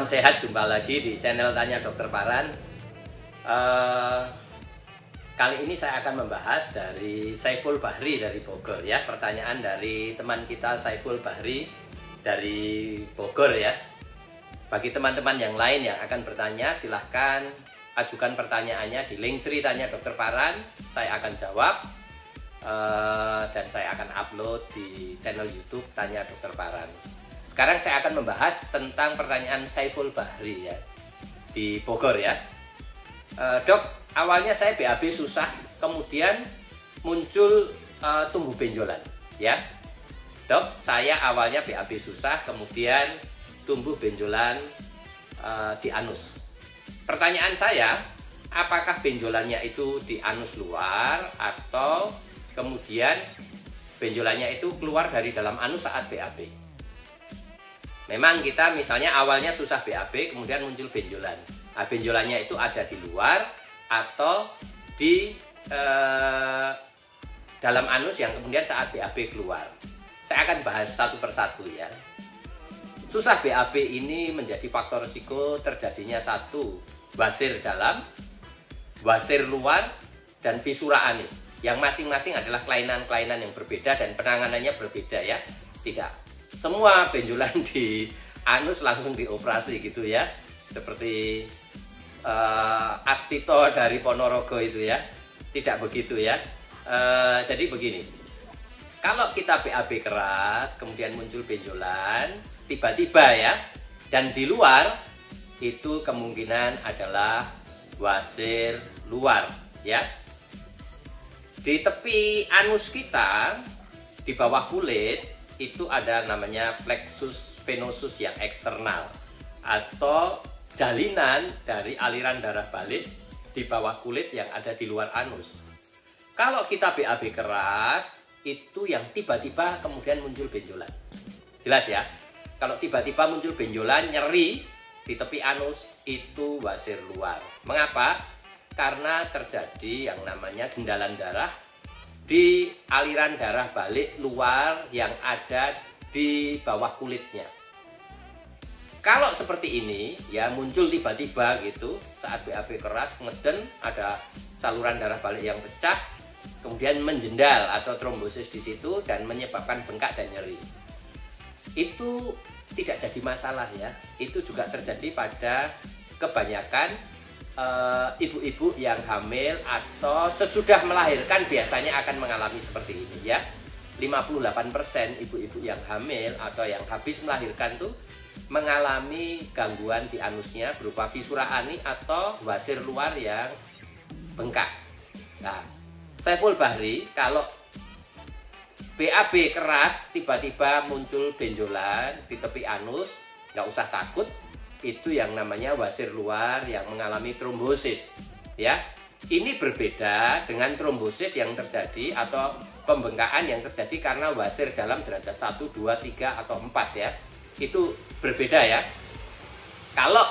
Salam sehat, jumpa lagi di channel Tanya Dokter Paran. Kali ini saya akan membahas dari Saiful Bahri dari Bogor ya. Pertanyaan dari teman kita Saiful Bahri dari Bogor ya. Bagi teman-teman yang lain yang akan bertanya, silahkan ajukan pertanyaannya di Linktree Tanya Dokter Paran. Saya akan jawab dan saya akan upload di channel YouTube Tanya Dokter Paran. Sekarang saya akan membahas tentang pertanyaan Saiful Bahri ya, di Bogor ya. Dok, awalnya saya BAB susah, kemudian muncul tumbuh benjolan ya. Dok, saya awalnya BAB susah, kemudian tumbuh benjolan di anus. Pertanyaan saya, apakah benjolannya itu di anus luar atau kemudian benjolannya itu keluar dari dalam anus saat BAB? Memang kita misalnya awalnya susah BAB, kemudian muncul benjolan. Nah, benjolannya itu ada di luar atau di dalam anus yang kemudian saat BAB keluar. Saya akan bahas satu persatu ya. Susah BAB ini menjadi faktor risiko terjadinya satu, wasir dalam, wasir luar, dan visura ani. Yang masing-masing adalah kelainan-kelainan yang berbeda dan penanganannya berbeda ya. Tidak semua benjolan di anus langsung dioperasi gitu ya, seperti Astito dari Ponorogo itu ya, tidak begitu ya. Jadi begini, kalau kita BAB keras kemudian muncul benjolan tiba-tiba ya, dan di luar, itu kemungkinan adalah wasir luar ya. Di tepi anus kita, di bawah kulit itu ada namanya plexus venosus yang eksternal atau jalinan dari aliran darah balik di bawah kulit yang ada di luar anus. Kalau kita BAB keras, itu yang tiba-tiba kemudian muncul benjolan. Jelas ya? Kalau tiba-tiba muncul benjolan, nyeri di tepi anus, itu wasir luar. Mengapa? Karena terjadi yang namanya jendalan darah di aliran darah balik luar yang ada di bawah kulitnya. Kalau seperti ini ya, muncul tiba-tiba gitu saat BAB keras, ngeden, ada saluran darah balik yang pecah, kemudian menjendal atau trombosis di situ dan menyebabkan bengkak dan nyeri. Itu tidak jadi masalah ya. Itu juga terjadi pada kebanyakan ibu-ibu yang hamil atau sesudah melahirkan biasanya akan mengalami seperti ini ya. 58% ibu-ibu yang hamil atau yang habis melahirkan tuh mengalami gangguan di anusnya berupa visura ani atau wasir luar yang bengkak. Nah, Saiful Bahri, kalau BAB keras tiba-tiba muncul benjolan di tepi anus, nggak usah takut. Itu yang namanya wasir luar yang mengalami trombosis ya. Ini berbeda dengan trombosis yang terjadi atau pembengkakan yang terjadi karena wasir dalam derajat 1, 2, 3 atau 4 ya. Itu berbeda ya. Kalau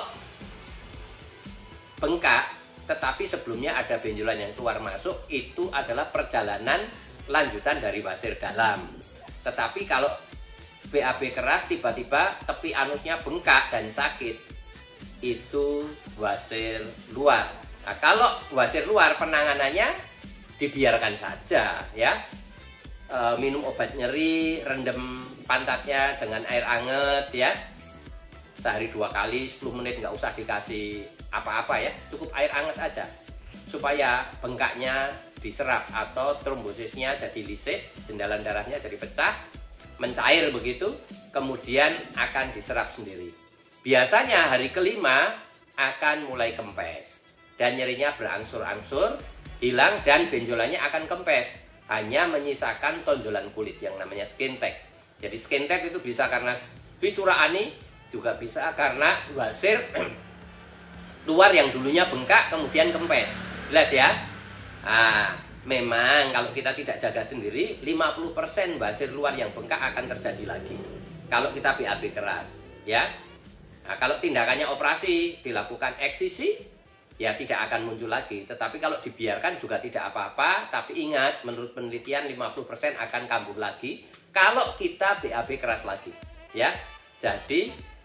bengkak tetapi sebelumnya ada benjolan yang keluar masuk, itu adalah perjalanan lanjutan dari wasir dalam. Tetapi kalau BAB keras tiba-tiba tepi anusnya bengkak dan sakit, itu wasir luar. Nah, kalau wasir luar penanganannya dibiarkan saja ya. Minum obat nyeri, rendam pantatnya dengan air anget ya. Sehari 2 kali, 10 menit, nggak usah dikasih apa-apa ya, cukup air anget aja supaya bengkaknya diserap atau trombosisnya jadi lisis, jendalan darahnya jadi pecah, mencair begitu, kemudian akan diserap sendiri. Biasanya hari kelima akan mulai kempes dan nyerinya berangsur-angsur hilang dan benjolannya akan kempes, hanya menyisakan tonjolan kulit yang namanya skin tag. Jadi skin tag itu bisa karena visura ani, juga bisa karena wasir luar yang dulunya bengkak kemudian kempes. Jelas ya? Nah, memang kalau kita tidak jaga sendiri, 50% wasir luar yang bengkak akan terjadi lagi kalau kita BAB keras ya. Nah, kalau tindakannya operasi dilakukan eksisi ya tidak akan muncul lagi. Tetapi kalau dibiarkan juga tidak apa-apa. Tapi ingat, menurut penelitian 50% akan kambuh lagi kalau kita BAB keras lagi ya. Jadi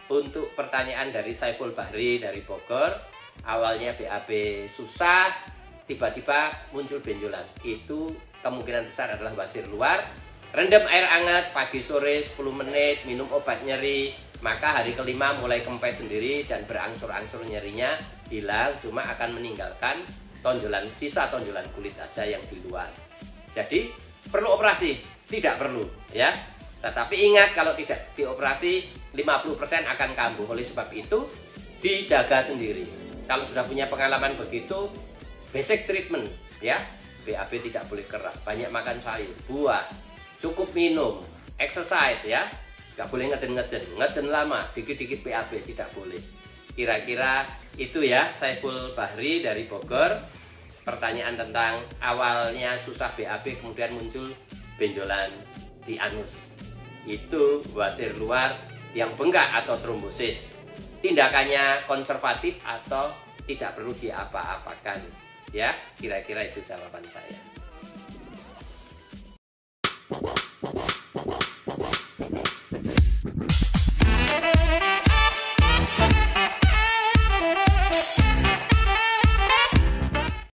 Untuk pertanyaan dari Saiful Bahri dari Bogor, awalnya BAB susah, tiba-tiba muncul benjolan. Itu kemungkinan besar adalah wasir luar. Rendam air hangat pagi sore 10 menit, minum obat nyeri, maka hari kelima mulai kempes sendiri dan berangsur-angsur nyerinya hilang, cuma akan meninggalkan tonjolan, sisa tonjolan kulit aja yang di luar. Jadi perlu operasi? Tidak perlu ya. Tetapi ingat, kalau tidak dioperasi 50% akan kambuh. Oleh sebab itu dijaga sendiri. Kalau sudah punya pengalaman begitu, basic treatment ya. BAB tidak boleh keras, banyak makan sayur, buah, cukup minum, exercise ya. Nggak boleh ngeden lama, dikit-dikit BAB tidak boleh. Kira-kira itu ya, Saiful Bahri dari Bogor. Pertanyaan tentang awalnya susah BAB kemudian muncul benjolan di anus. Itu wasir luar yang bengkak atau trombosis. Tindakannya konservatif atau tidak perlu diapa-apakan. Ya, kira-kira itu jawaban saya.